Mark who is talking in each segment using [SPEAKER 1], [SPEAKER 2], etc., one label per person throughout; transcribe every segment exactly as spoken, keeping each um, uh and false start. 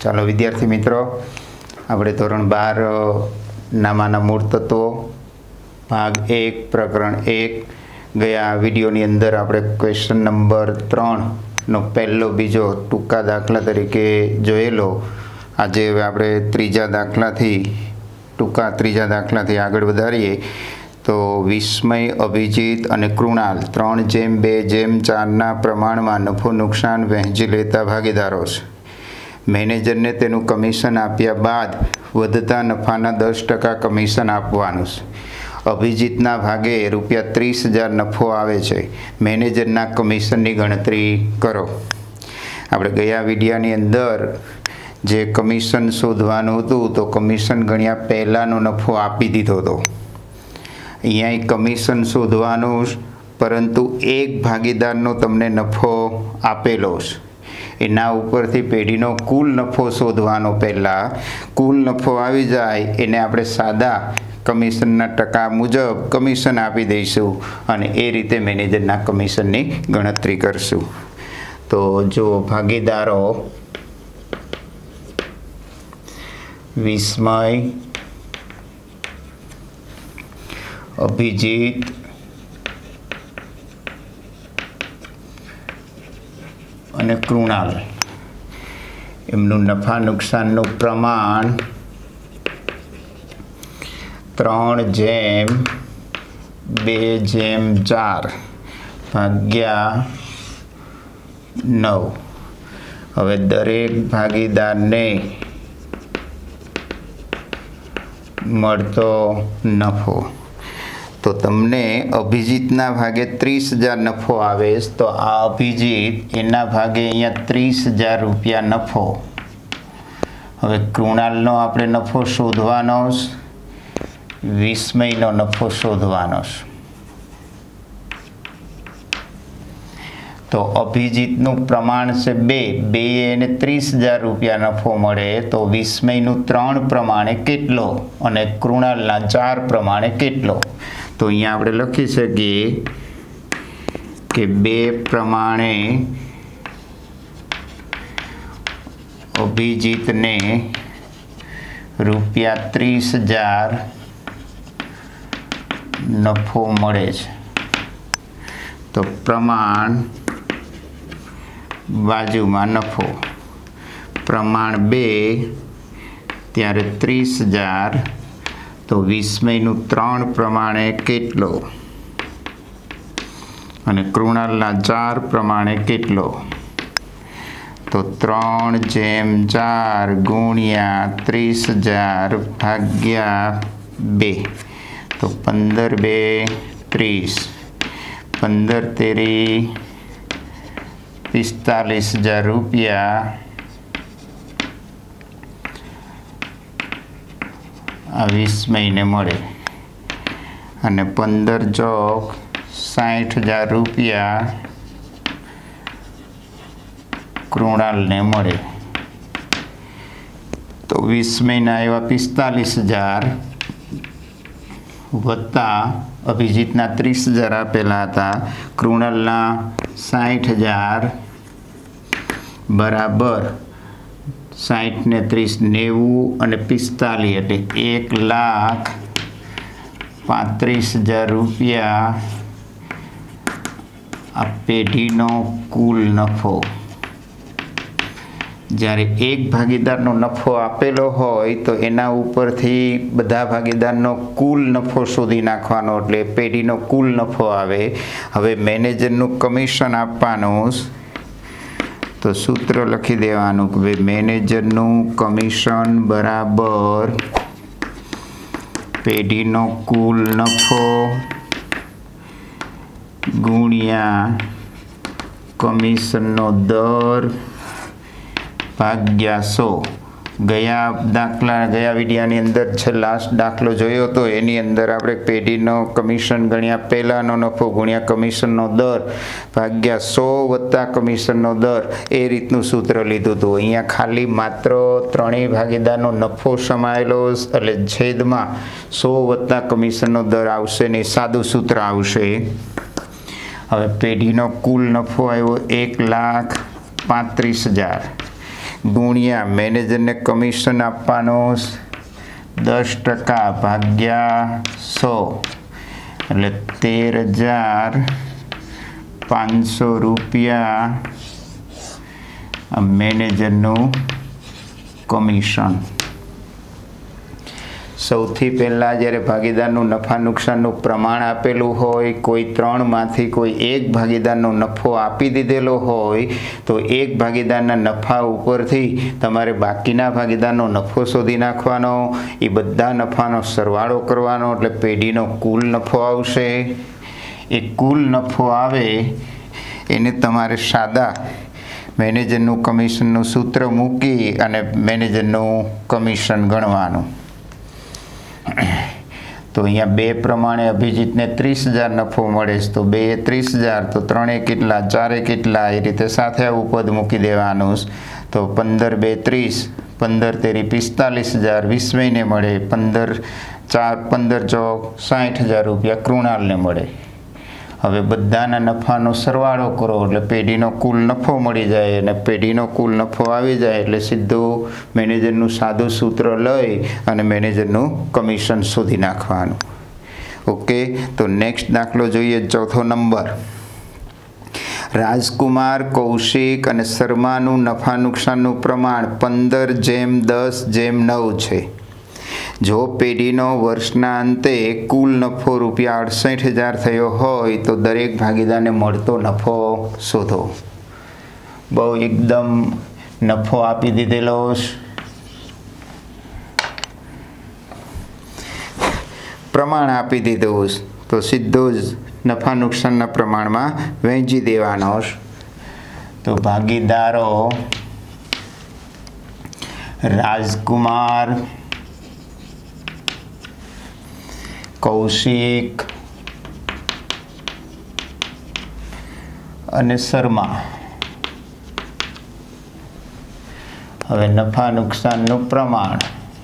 [SPEAKER 1] ચાલો વિદ્યાર્થી મિત્રો, આપણે ધોરણ બાર નામાના મૂળ તત્વો ભાગ એક પ્રકરણ એક ગયા વિડીયોની અંદર આપણે ક્વેશ્ચન નંબર ત્રણનો પહેલો બીજો ટૂંકા દાખલા તરીકે જોયેલો. આજે હવે આપણે ત્રીજા દાખલાથી ટૂંકા ત્રીજા દાખલાથી આગળ વધારીએ તો વિસ્મય, અભિજીત અને કૃણાલ ત્રણ જેમ બે જેમ ચારના પ્રમાણમાં નફો નુકસાન વહેંચી લેતા ભાગીદારો છે. મેનેજરને તેનું કમિશન આપ્યા બાદ વધતા નફાના દસ ટકા કમિશન આપવાનું છે. અભિજીતના ભાગે રૂપિયા ત્રીસ હજાર નફો આવે છે. મેનેજરના કમિશનની ગણતરી કરો. આપણે ગયા વિડીયાની અંદર જે કમિશન શોધવાનું હતું તો કમિશન ગણ્યા પહેલાંનો નફો આપી દીધો હતો. અહીંયા કમિશન શોધવાનું, પરંતુ એક ભાગીદારનો તમને નફો આપેલો છે. એના ઉપરથી પેઢીનો કુલ નફો શોધવાનો. પહેલાં કુલ નફો આવી જાય એને આપણે સાદા કમિશનના ટકા મુજબ કમિશન આપી દઈશું અને એ રીતે મેનેજરના કમિશનની ગણતરી કરશું. તો જો ભાગીદારો વિસ્મય, અભિજીત, અને કૃણાલ, એમનું નફા નુકસાનનું પ્રમાણ ત્રણ જેમ બે જેમ ચાર ભાગ્યા નવ. હવે દરેક ભાગીદારને મળતો નફો, તો તમને અભિજીતના ભાગે ત્રીસ હજાર નફો આવે તો આ અભિજીત એના ભાગે અહીંયા ત્રીસ હજાર રૂપિયા નફો. હવે કૃણાલનો આપણે નફો શોધવાનો, વિસ્મયનો નફો શોધવાનો. તો અભિજીતનું પ્રમાણ છે બે બે એને ત્રીસ હજાર રૂપિયા નફો મળે, તો વિસ્મયનું ત્રણ પ્રમાણે કેટલો અને કૃણાલના ચાર પ્રમાણે કેટલો? તો અહીંયા આપણે લખી શકીએ કે બે પ્રમાણે અભિજીતને રૂપિયા ત્રીસ હજાર નફો મળે છે. તો પ્રમાણ બાજુમાં નફો, પ્રમાણ બે ત્યારે ત્રીસ હજાર, તો વિસ્મયનું ત્રણ પ્રમાણે કેટલો અને કૃણાલના ચાર પ્રમાણે કેટલો? તો ત્રણ જેમ ચાર ગુણ્યા ત્રીસ હજાર ભાગ્યા બે, તો પંદર બે ત્રીસ, પંદર તેરી પિસ્તાલીસ હજાર રૂપિયા આ વિસ્મયને મળે અને પંદર ચોક સાઠ હજાર રૂપિયા કૃણાલને મળે. તો વિસ્મયના એવા પિસ્તાલીસ હજાર વત્તા અભિજીતના ત્રીસ હજાર આપેલા હતા, કૃણાલના સાઠ હજાર બરાબર સાઠ ને ત્રીસ નેવું અને પિસ્તાલીસ એટલે એક લાખ પાંત્રીસ હજાર રૂપિયા આ પેઢીનો કુલ નફો. જ્યારે એક ભાગીદારનો નફો આપેલો હોય તો એના ઉપરથી બધા ભાગીદારનો કુલ નફો શોધી નાખવાનો, એટલે પેઢીનો કુલ નફો આવે. હવે મેનેજરનું કમિશન આપવાનું, તો સૂત્ર લખી દેવાનું કે ભાઈ મેનેજરનું કમિશન બરાબર પેઢીનો કુલ નફો ગુણ્યા કમિશનનો દર ભાગ્યા સો. ગયા દાખલા ગયા વિડીયાની અંદર છે લાસ્ટ દાખલો જોયો હતો, એની અંદર આપણે પેઢીનો કમિશન ગણ્યા પહેલાંનો નફો ગુણ્યા કમિશનનો દર ભાગ્યા સો વત્તા કમિશનનો દર, એ રીતનું સૂત્ર લીધું હતું. અહીંયા ખાલી માત્ર ત્રણેય ભાગીદારનો નફો સમાયેલો એટલે છેદમાં સો વત્તા કમિશનનો દર આવશે ને સાદું સૂત્ર આવશે. હવે પેઢીનો કુલ નફો આવ્યો એક લાખ પાંત્રીસ હજાર गुणिया मैनेजर ने कमीशन आपवानो दस टका भाग्या सौ एटले तेर हज़ार पांच सौ रुपया मैनेजरनु कमीशन। સૌથી પહેલાં જ્યારે ભાગીદારનું નફા નુકસાનનું પ્રમાણ આપેલું હોય, કોઈ ત્રણમાંથી કોઈ એક ભાગીદારનો નફો આપી દીધેલો હોય તો એક ભાગીદારના નફા ઉપરથી તમારે બાકીના ભાગીદારનો નફો શોધી નાખવાનો, એ બધા નફાનો સરવાળો કરવાનો એટલે પેઢીનો કુલ નફો આવશે। એ કુલ નફો આવે એને તમારે સાદા મેનેજરનું કમિશનનું સૂત્ર મૂકી અને મેનેજરનું કમિશન ગણવાનું। तो अँ बे प्रमाणे अभिजीत ने तीस हज़ार नफो मळे तो बे तीस हज़ार तो त्रे केटला चारे केटला ए रीते साथे आवुं पद मूकी देवानुं। तो पंदर बे तीस पंदर तेरी पिस्तालीस हज़ार विस्मय ने मळे, पंदर चार पंदर चौक साठ हज़ार रुपया कृणाल ने मळे। हवे बधाना नफानो सरवाळो करो એટલે પેઢીનો કુલ નફો મળી જાય અને પેઢીનો કુલ નફો આવી જાય એટલે સીધું મેનેજરનું સાદું સૂત્ર લઈ અને મેનેજરનું કમિશન શોધી નાખવાનું। ઓકે, તો નેક્સ્ટ દાખલો જોઈએ, ચોથો નંબર। રાજકુમાર, કૌશિક અને શર્માનું નફા નુકસાનનું પ્રમાણ પંદર જેમ દસ જેમ નવ છે। जो पेढ़ीनो वर्षना अंते कुल नफो रुपया अड़सठ हज़ार थयो होय तो दरेक भागीदार ने मळतो नफो शोधो। बहु एकदम नफो आपी दीधेलो, प्रमाण आपी दीधुं तो सीधो ज नफा नुकसानना प्रमाणमां वहेंची देवानो। तो भागीदारो राजकुमार, कौशिक અને શર્મા હવે નફા નુકસાનનું પ્રમાણ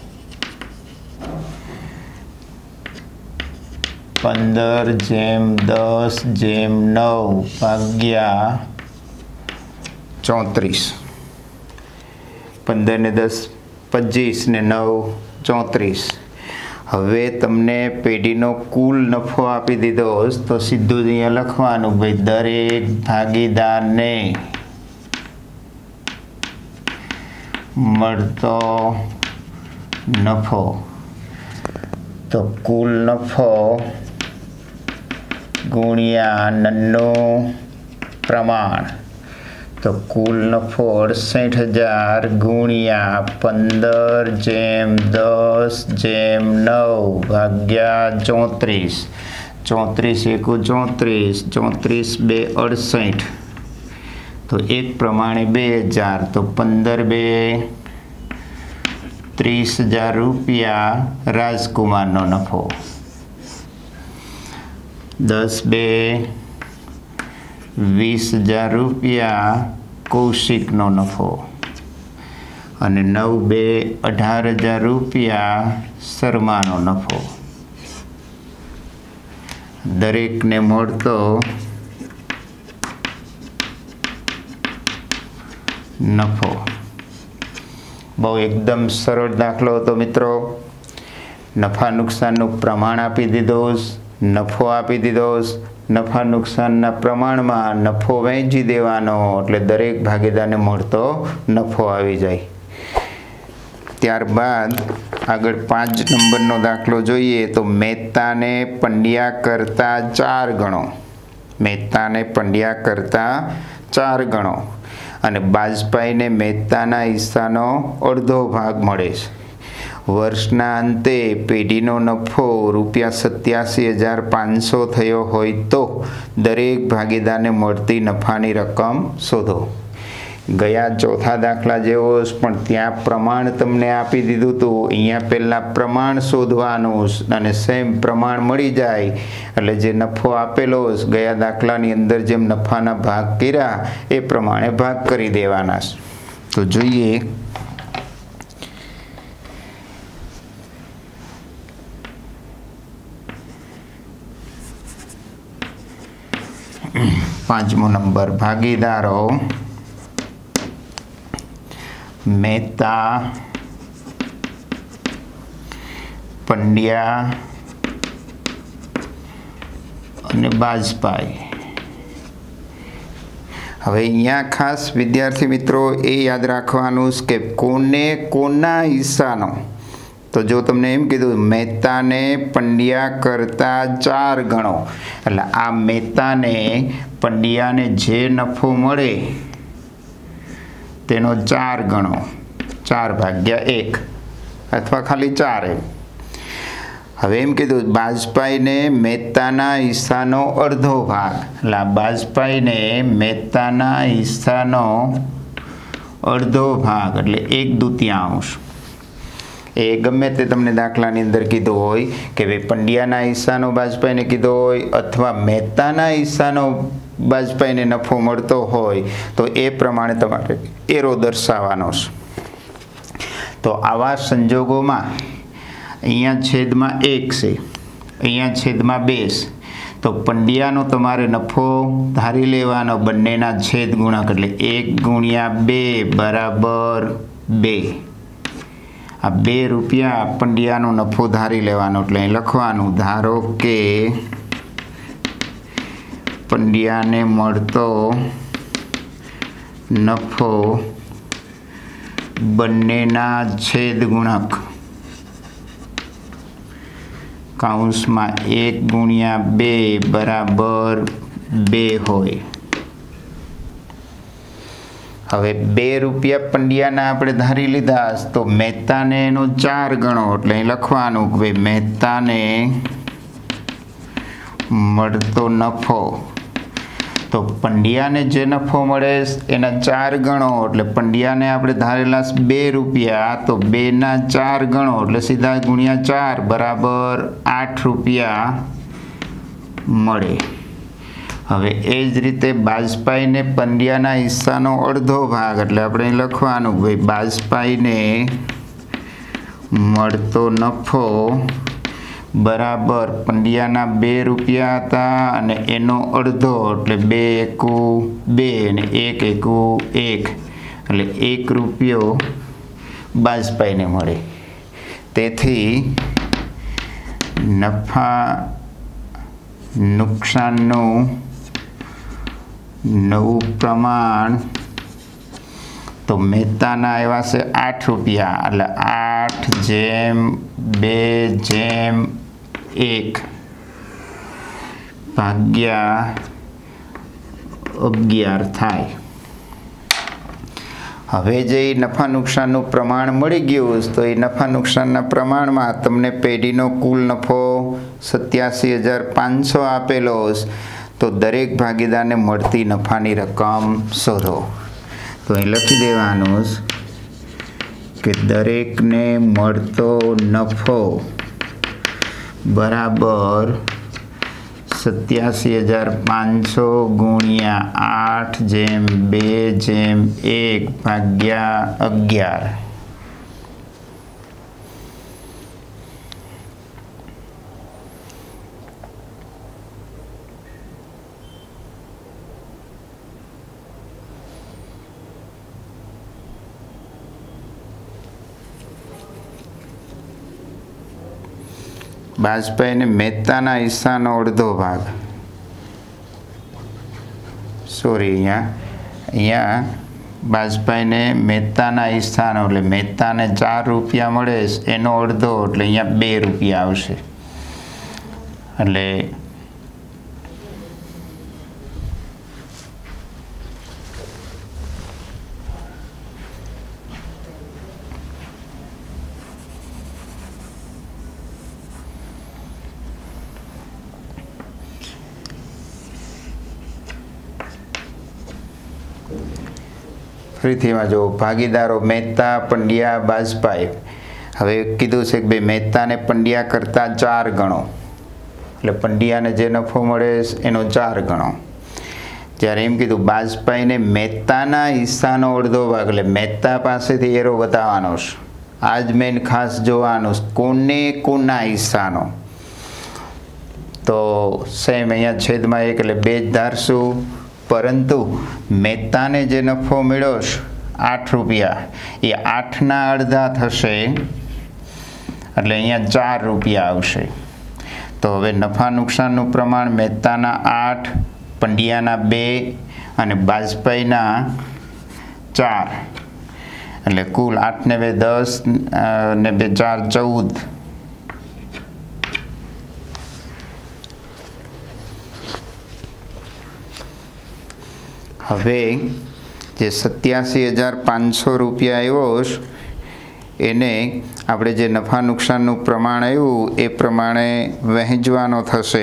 [SPEAKER 1] पंदर जेम दस जेम नौ भाग्या चौतरीस। पंदर ने दस पच्चीस ने नौ चौतरीस। हवे तमने पेढ़ीनो कुल नफो आपी दीधो तो सीधुं ज अहींया लखवानुं भाई दरेक भागीदार ने मळतो नफो। तो कुल नफो गुणिया नन्नो प्रमाण, तो कुल नफो अड़सठ हज़ार गुणिया पंदर जेम दस जेम नौ भाग्या चौतरीस। चौतरीस एकू चौतरीस, चौतरीस बे अड़सठ, तो एक प्रमाणे बे हज़ार, तो पंदर बे तीस हज़ार रुपया राजकुमार नो नफो। दस बे वीस हज़ार रुपया कौशिक नो नफो અને નવ બે અઢાર હજાર રૂપિયા શર્માનો નફો। દરેકને મળતો નફો। બહુ એકદમ સરળ દાખલો હતો મિત્રો। નફા નુકસાનનું પ્રમાણ આપી દીધો, નફો આપી દીધો, નફા નુકસાનના પ્રમાણમાં નફો વહેંચી દેવાનો એટલે દરેક ભાગીદારને મળતો નફો આવી જાય। ત્યારબાદ આગળ પાંચ નંબરનો દાખલો જોઈએ તો મહેતાને પંડ્યા કરતા ચાર ગણો, મહેતાને પંડ્યા કરતા ચાર ગણો અને બાજપાઈને મહેતાના હિસ્સાનો અડધો ભાગ મળે છે। વર્ષના અંતે પેઢીનો નફો રૂપિયા સત્યાસી હજાર પાંચસો થયો હોય તો દરેક ભાગીદારને મળતી નફાની રકમ શોધો। ગયા ચોથા દાખલા જેવો પણ ત્યાં પ્રમાણ તમને આપી દીધું હતું, અહીંયા પહેલાં પ્રમાણ શોધવાનું અને સેમ પ્રમાણ મળી જાય એટલે જે નફો આપેલો ગયા દાખલાની અંદર જેમ નફાના ભાગ કર્યા એ પ્રમાણે ભાગ કરી દેવાના। તો જોઈએ पांचमो नंबर, भागीदारों મહેતા, પંડ્યા અને બાજપાઈ. હવે અહીંયા ખાસ વિદ્યાર્થી મિત્રો એ યાદ રાખવાનું કે કોને કોના હિસ્સાનો, તો જો તમને એમ કીધું મહેતાને પંડ્યા કરતા ચાર ગણો, એટલે આ મહેતાને પંડ્યાને જે નફો મળે તેનો ચાર ગણો, ચાર ભાગ્યા એક અથવા ખાલી ચાર એમ. હવે એમ કીધું બાજપાઈને મહેતાના હિસ્સાનો અડધો ભાગ, એટલે બાજપાઈને મહેતાના હિસ્સાનો અડધો ભાગ એટલે એક દૂતિયાંશ. એ ગમે તે તમને દાખલાની અંદર કીધું હોય કે ભાઈ પંડ્યાના હિસ્સાનો બાજપાઈને કીધો હોય અથવા મહેતાના હિસ્સાનો બાજપાઈને નફો મળતો હોય તો એ પ્રમાણે તમારે એરો દર્શાવવાનો છે. તો આવા સંજોગોમાં અહીંયા છેદમાં એક છે, અહીંયા છેદમાં બે છે, તો પંડ્યાનો તમારે નફો ધારી લેવાનો બંનેના છેદ ગુણક, એટલે એક ગુણ્યા બે બરાબર બે. આ બે રૂપિયા પંડ્યાનો નફો ધારી લેવાનો, એટલે અહીં લખવાનું ધારો કે પંડ્યાને મળતો નફો બંનેના છેદ ગુણક કાઉન્સમાં એક ગુણ્યા બે બરાબર બે હોય. હવે બે રૂપિયા પંડ્યાના આપણે ધારી લીધા તો મહેતાને એનો ચાર ગણો, એટલે અહીં લખવાનું કે ભાઈ મહેતાને મળતો નફો, તો પંડ્યાને જે નફો મળે એના ચાર ગણો, એટલે પંડ્યાને આપણે ધારેલા બે રૂપિયા તો બેના ચાર ગણો એટલે સીધા ગુણ્યા ચાર બરાબર આઠ રૂપિયા મળે. હવે એ જ રીતે બાજપાઈને પંડ્યાના હિસ્સાનો અડધો ભાગ, એટલે આપણે લખવાનું ભાઈ બાજપાઈને મળતો નફો બરાબર પંડ્યાના બે રૂપિયા હતા અને એનો અડધો, એટલે બે એકુ બે અને એક એકુ એક, એટલે એક રૂપિયો બાજપાઈને મળે. તેથી નફા નુકસાનનું નવું પ્રમાણ તો મહેતાના આવ્યા છે આઠ રૂપિયા, એટલે આઠ જેમ બે જેમ એક ભાગ્યા અગિયાર થાય. હવે જે નફા નુકસાનનું પ્રમાણ મળી ગયું તો એ નફા નુકસાનના પ્રમાણમાં તમને પેઢીનો કુલ નફો સત્યાસી હજાર પાંચસો આપેલો, તો દરેક ભાગીદારને મળતી નફાની રકમ શોધો. તો અહીં લખી દેવાનું કે દરેકને મળતો નફો બરાબર સત્યાસી હજાર પાંચસો ગુણ્યા આઠ જેમ બે જેમ એક ભાગ્યા અગિયાર. બાજપાઈને મહેતાના હિસ્સાનો અડધો ભાગ, સોરી અહીંયા અહીંયા બાજપાઈને મહેતાના હિસ્સાનો, એટલે મહેતાને ચાર રૂપિયા મળે એનો અડધો, એટલે અહીંયા બે રૂપિયા આવશે. એટલે ફરીથી એમાં જો ભાગીદારો મહેતા પંડ્યા બાજપાઈ. હવે કીધું છે કે ભાઈ મહેતાને પંડ્યા કરતાં ચાર ગણો, એટલે પંડ્યાને જે નફો મળે એનો ચાર ગણો. જ્યારે એમ કીધું બાજપાઈને મહેતાના હિસ્સાનો અડધો ભાગ, એટલે મહેતા પાસેથી એરો બતાવવાનો છે. આ જ મેન ખાસ જોવાનું કોને કોના હિસ્સાનો. તો સેમ અહીંયા છેદમાં એક એટલે બે જ ધારશું, પરંતુ મહેતાને જે નફો મળ્યો आठ रुपया ए आठ ना अर्धा थशे એટલે અહીંયા चार रुपया આવશે। तो હવે नफा नुकसानનું પ્રમાણ મહેતાના आठ, પંડ્યાના બે અને બાજપાઈના चार એટલે કુલ आठ ને બે दस ને બે चार चौदह। હવે જે સત્યાસી હજાર પાંચસો રૂપિયા આવ્યો એને આપણે જે નફા નુકસાનનું પ્રમાણ આવ્યું એ પ્રમાણે વહેંચવાનો થશે।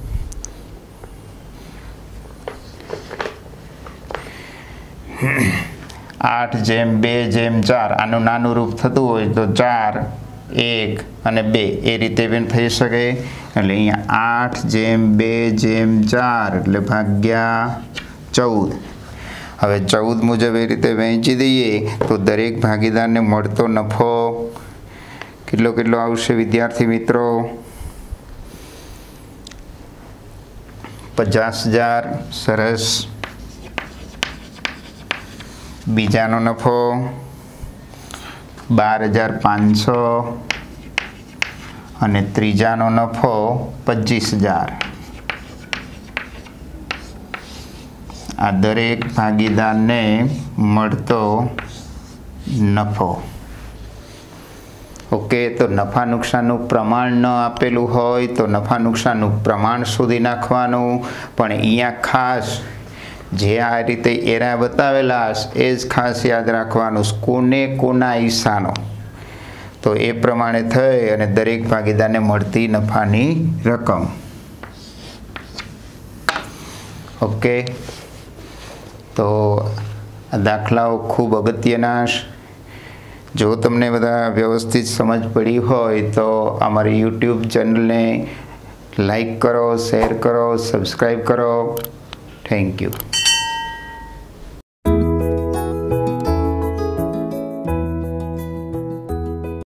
[SPEAKER 1] आठ जेम बे जेम चार आनु नानु रूप थतुं होय तो चार एक अने बे ए रीते पण थई शके। एटले अहींया आठ जेम बे जेम चार एटले भाग्या चौदह। हवे चौदह मुजब ए रीते वहेंची दईए तो दरेक भागीदार ने मळतो नफो केटलो केटलो आवशे विद्यार्थी मित्रों? पचास हजार। सरस। बीजानो नफो बार हजार पांच सौ अने त्रीजानो नफो पच्चीस हजार। आ दरेक भागीदार ने मळतो नफो। ओके, तो नफा नुकसानનું प्रमाण न आपेલું હોય તો नफा नुकसानનું प्रमाण शोधी નાખવાનું। પણ અહીંયા ખાસ જે આ રીતે એરા બતાવેલા એ જ ખાસ યાદ રાખવાનું, કોને કોના હિસ્સાનો, તો એ પ્રમાણે થઈ અને દરેક ભાગીદારને મળતી નફાની રકમ। ઓકે, તો આ દાખલાઓ ખૂબ અગત્યના। જો તમને બધા વ્યવસ્થિત સમજ પડી હોય તો અમારી યુટ્યુબ ચેનલને લાઈક કરો, શેર કરો, સબસ્ક્રાઈબ કરો। Thank you.